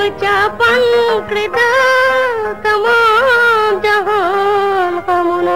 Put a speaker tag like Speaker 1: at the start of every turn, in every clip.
Speaker 1: ucapan kita tamam jahan kamuna.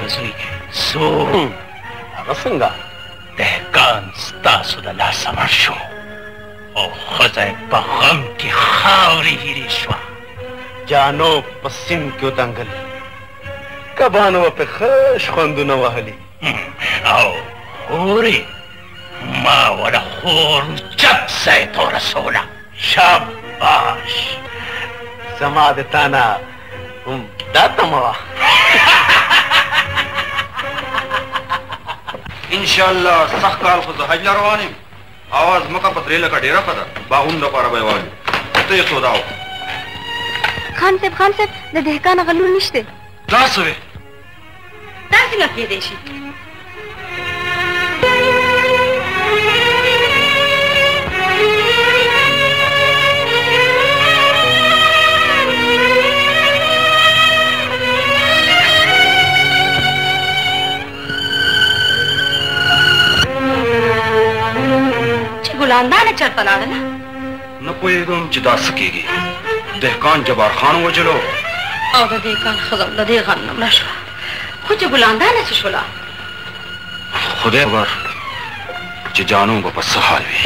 Speaker 2: زوی سو
Speaker 3: هغه څنګه
Speaker 2: دهقان ستاسو د لاسه مړ شو او ښځه یې په غم کې خاورې هیرې شوه.
Speaker 3: جانو په سیند کې ودنګل، کبانو په ښه خوندونه وهلي
Speaker 2: او هورې ما وله خور چپ ځای ته ورسوله. شاباش
Speaker 3: زما د تا نه دا تمه وه.
Speaker 4: انشاءالله سخت کال خو زه حج له روان یم. اواز مکه په درې لکه ډېره ښه ده، باغونو دپاره به یې وایو. ته یې سودا وکړه.
Speaker 1: خان صاحب د دهقان هغه لور نشته.
Speaker 4: دا څه وې؟
Speaker 5: دا څنګه کېدی شي؟ ګلندانه چېرته لاړله؟
Speaker 4: نه پوهېږم چې دا څه کېږي. دهقان جبار خان ووژلو
Speaker 5: او د دهقان ښځه له دې غم نه مړه شوه. خو چې ګلندانه څه شوله؟
Speaker 4: خدای خبر چې جانو به په څه حال وي.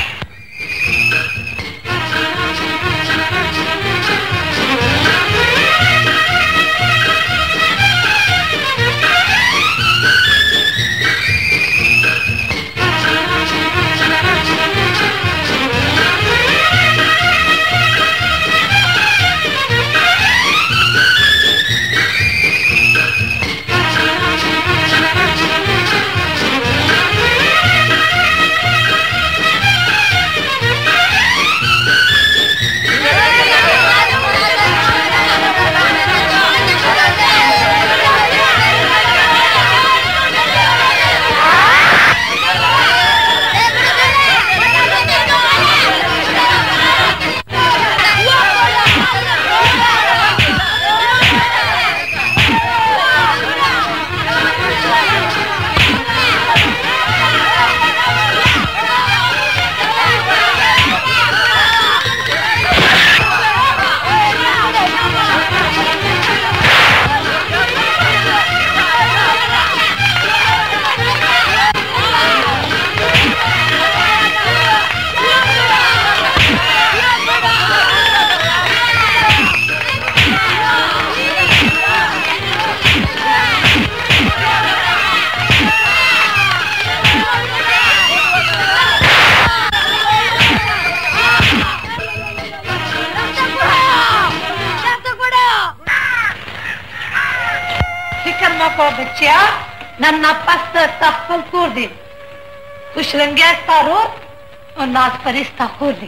Speaker 5: بچیا نن پس ستا خپل کور دی، خوشرنګی ستا رور او ناز پرې ستا خور دی.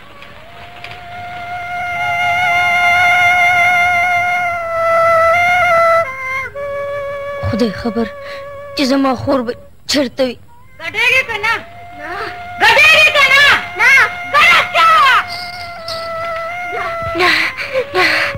Speaker 1: خدای خبر چې زما خور به چېرته وي.
Speaker 5: ګډېږې که نه؟ ګډېږې که نه؟ نه ګډه
Speaker 1: نه